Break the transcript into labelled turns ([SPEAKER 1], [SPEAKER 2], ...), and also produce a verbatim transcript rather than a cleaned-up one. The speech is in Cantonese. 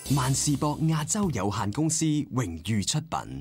[SPEAKER 1] 萬事博亞洲有限公司榮譽出品。